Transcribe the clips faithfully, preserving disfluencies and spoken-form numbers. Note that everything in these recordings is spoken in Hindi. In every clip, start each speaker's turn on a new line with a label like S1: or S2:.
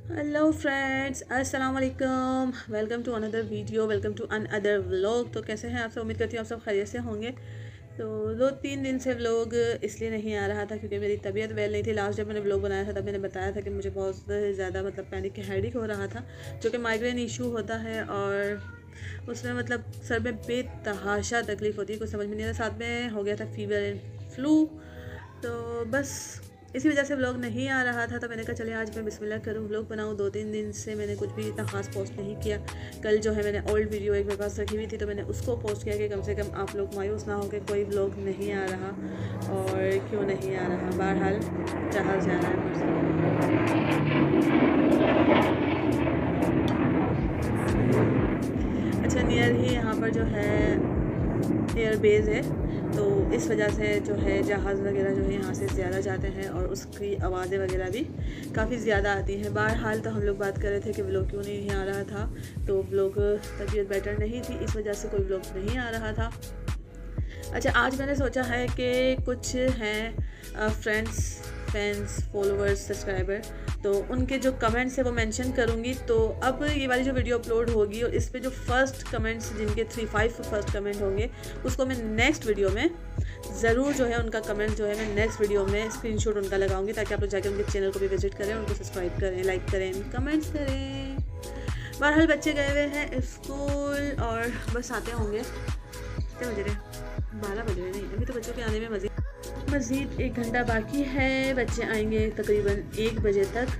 S1: हेलो फ्रेंड्स, अस्सलाम वालेकुम। Welcome to another video, welcome to another vlog. तो कैसे हैं आप सब? उम्मीद करती हूँ आप सब खैरियत से होंगे। तो दो तीन दिन से व्लॉग इसलिए नहीं आ रहा था क्योंकि मेरी तबीयत वेल नहीं थी। लास्ट जब मैंने व्लॉग बनाया था तब मैंने बताया था कि मुझे बहुत ज़्यादा मतलब पैनिक हेडेक हो रहा था, जो कि माइग्रेन इशू होता है और उसमें मतलब सर में बेतहाशा तकलीफ़ होती है, कुछ समझ में नहीं आता। साथ में हो गया था फीवर एंड फ्लू, तो बस इसी वजह से व्लॉग नहीं आ रहा था। तो मैंने कहा चले आज मैं बिस्मिल्लाह करूँ, व्लॉग बनाऊँ। दो तीन दिन से मैंने कुछ भी इतना ख़ास पोस्ट नहीं किया। कल जो है मैंने ओल्ड वीडियो एक मेरे पास रखी हुई थी तो मैंने उसको पोस्ट किया कि कम से कम आप लोग मायूस ना हो कि कोई व्लॉग नहीं आ रहा और क्यों नहीं आ रहा। बहरहाल जहाज़ जा रहा है। अच्छा, नियर ही यहाँ पर जो है एयर बेस है, तो इस वजह से जो है जहाज़ वगैरह जो है यहाँ से ज़्यादा जाते हैं और उसकी आवाज़ें वगैरह भी काफ़ी ज़्यादा आती हैं। बहरहाल तो हम लोग बात कर रहे थे कि व्लॉग क्यों नहीं आ रहा था, तो व्लॉग तबीयत बेटर नहीं थी, इस वजह से कोई व्लॉग नहीं आ रहा था। अच्छा, आज मैंने सोचा है कि कुछ हैं फ्रेंड्स, फैंस, फॉलोअर्स, सब्सक्राइबर, तो उनके जो कमेंट्स है वो मेंशन करूँगी। तो अब ये वाली जो वीडियो अपलोड होगी और इस पे जो फर्स्ट कमेंट्स जिनके थ्री फाइव फर्स्ट कमेंट होंगे उसको मैं नेक्स्ट वीडियो में ज़रूर जो है उनका कमेंट जो है मैं नेक्स्ट वीडियो में स्क्रीनशॉट उनका लगाऊंगी, ताकि आप लोग जाकर उनके चैनल को भी विजिट करें, उनको सब्सक्राइब करें, लाइक करें, कमेंट्स करें। बहरहाल बच्चे गए हुए हैं स्कूल और बस आते होंगे कितने बजे रहे, बारह बज रहे। नहीं, अभी तो बच्चों के आने में मज़ीद मज़ीद एक घंटा बाकी है। बच्चे आएंगे तकरीबन एक बजे तक।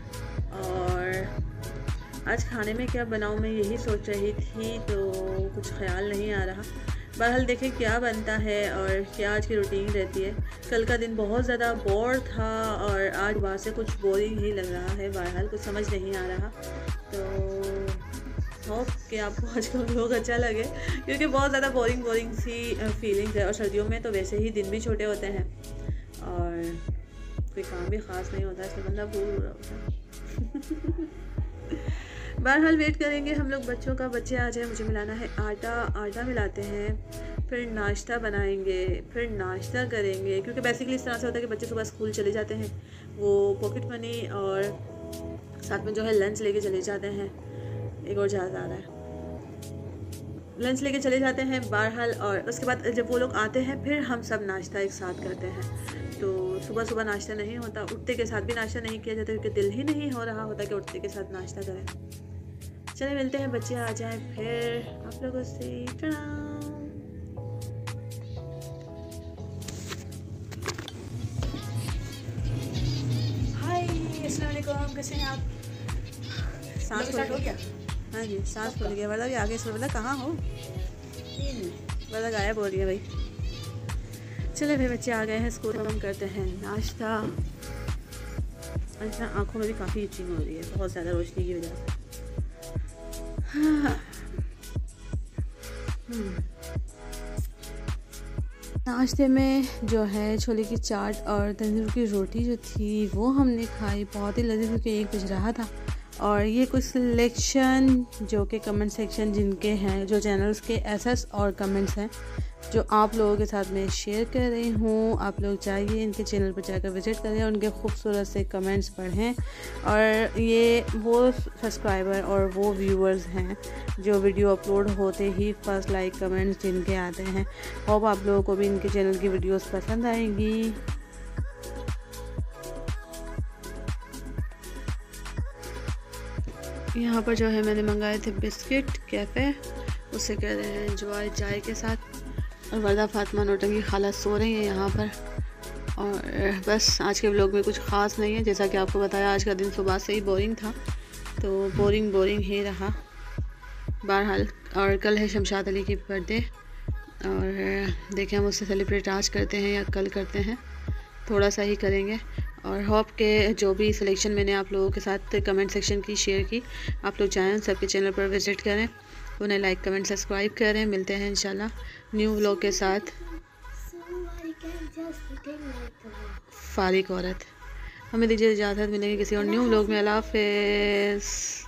S1: और आज खाने में क्या बनाऊँ मैं यही सोच रही थी, तो कुछ ख्याल नहीं आ रहा। बहरहाल देखें क्या बनता है और क्या आज की रूटीन रहती है। कल का दिन बहुत ज़्यादा बोर था और आज बाहर से कुछ बोरिंग ही लग रहा है। बहरहाल कुछ समझ नहीं आ रहा, तो होप कि आपको आज का व्लॉग अच्छा लगे, क्योंकि बहुत ज़्यादा बोरिंग बोरिंग सी फीलिंग्स है। और सर्दियों में तो वैसे ही दिन भी छोटे होते हैं और कोई काम भी ख़ास नहीं होता, इसलिए बंदा बोर हो रहा होता है। बहरहाल वेट करेंगे हम लोग बच्चों का, बच्चे आ जाए। मुझे मिलाना है आटा, आटा मिलाते हैं, फिर नाश्ता बनाएंगे, फिर नाश्ता करेंगे, क्योंकि बेसिकली इस तरह से होता है कि बच्चे सुबह स्कूल चले जाते हैं, वो पॉकेट मनी और साथ में जो है लंच लेके चले जाते हैं। एक और जहाज़ आ रहा है, लंच लेके चले जाते हैं बहरहाल। और उसके बाद जब वो लोग आते हैं फिर हम सब नाश्ता एक साथ करते हैं। तो सुबह सुबह नाश्ता नहीं होता, उठते के साथ भी नाश्ता नहीं किया जाता, क्योंकि दिल ही नहीं हो रहा होता कि उठते के साथ नाश्ता करें। चले मिलते हैं, बच्चे आ जाएं फिर आप लोगों से। हाय, अस्सलाम वालेकुम, कैसे हैं आप? सांस स्टार्ट हो गया? हाँ जी, सांस खुल गया। मतलब आगे से बोला कहाँ हो, मतलब गायब हो रही है भाई। चले भाई, बच्चे आ गए हैं स्कूल, हम करते हैं नाश्ता। अच्छा, आँखों में भी काफ़ी इचिंग हो रही है बहुत ज़्यादा रोशनी की वजह से। हाँ। नाश्ते में जो है छोले की चाट और तंदूर की रोटी जो थी वो हमने खाई, बहुत ही लजीज, क्योंकि एक बज रहा था। और ये कुछ सिलेक्शन जो कि कमेंट सेक्शन जिनके हैं, जो चैनल्स के एसएस और कमेंट्स हैं, जो आप लोगों के साथ में शेयर कर रही हूँ। आप लोग चाहिए इनके चैनल पर जाकर विज़िट करें, उनके खूबसूरत से कमेंट्स पढ़ें। और ये वो सब्सक्राइबर और वो व्यूअर्स हैं जो वीडियो अपलोड होते ही फर्स्ट लाइक कमेंट्स जिनके आते हैं। होप आप लोगों को भी इनके चैनल की वीडियोस पसंद आएंगी। यहाँ पर जो है मैंने मंगाए थे बिस्किट कैफ़े, उसे कह रहे हैं एंजॉय चाय के साथ। और वर्दा फातिमा नौटंकी खाला सो रही हैं यहाँ पर। और बस आज के व्लॉग में कुछ ख़ास नहीं है, जैसा कि आपको बताया आज का दिन सुबह से ही बोरिंग था, तो बोरिंग बोरिंग ही रहा बहरहाल। और कल है शमशाद अली की बर्थडे, और देखें हम उससे सेलिब्रेट आज करते हैं या कल करते हैं, थोड़ा सा ही करेंगे। और होप के जो भी सिलेक्शन मैंने आप लोगों के साथ कमेंट सेक्शन की शेयर की, आप लोग चाहें सबके चैनल पर विज़िट करें, उन्हें लाइक कमेंट सब्सक्राइब करें। मिलते हैं इंशाल्लाह न्यू व्लॉग के साथ। फारिक औरत, हमें दीजिए इजाज़त, मिलेंगे किसी और न्यू व्लॉग में। अल्लाह हाफ़िज़।